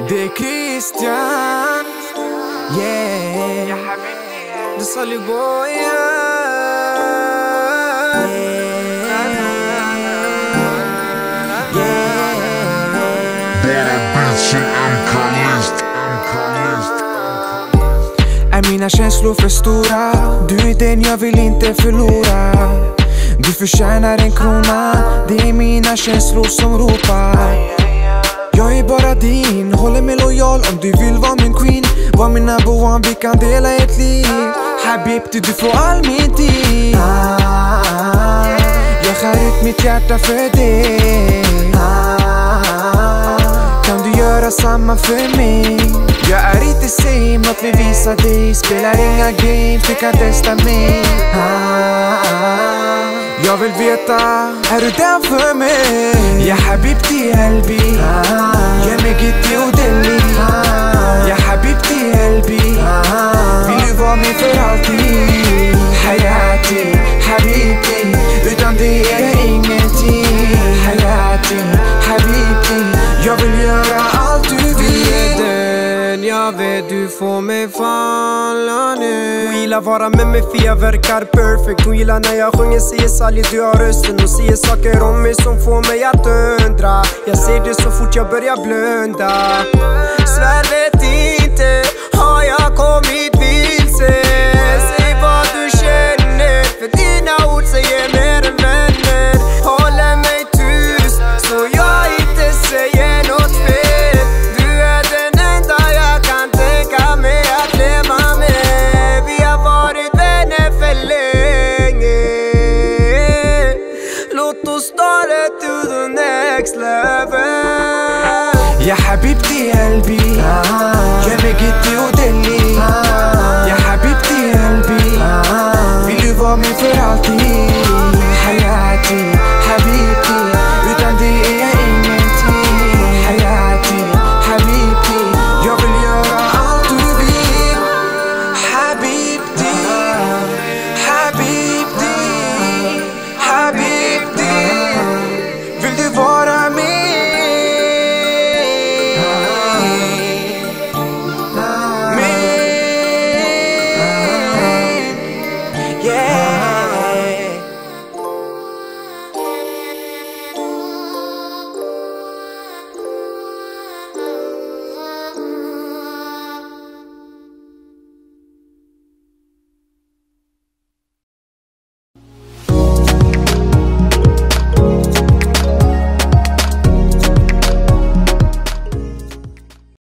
Det är Christian, yeah. Det är Solly Boy, Är mina känslor för stora? Du är den jag vill inte förlora. Du förtjänar en krona. Det är mina känslor som ropar. Jag är bara din, håller mig lojal om du vill vara min queen. Var min number one, vi kan dela ett liv. Habibti, du får all min tid. Jag skär ut mitt hjärta för dig. Kan du göra samma för mig? Jag är inte same, låt mig visa dig. Spelar inga games, du kan testa mig. Jag vill veta, är du där för mig? Ya habibti qalbi, ya megiti och deli. Ya habibti qalbi, vill du vara med för alltid? Hayati, habibti, utan det är ingenting. Hayati, habibti, jag vill göra allt du vill. Jag vet du får mig falla nu. Hon gillar vara med mig för jag verkar perfect. Hon gillar när jag sjunger, säger Sally du har rösten. Och säger saker om mig som får mig att undra. Jag ser det så fort jag börjar blunda. Svär vet inte, har jag kommit vilse? Säg vad du känner, för dina ord säger mer än vänner. Håller mig tyst, så jag inte säger något fel. To the next level. Ya habibti qalbi, ya megiti och deli.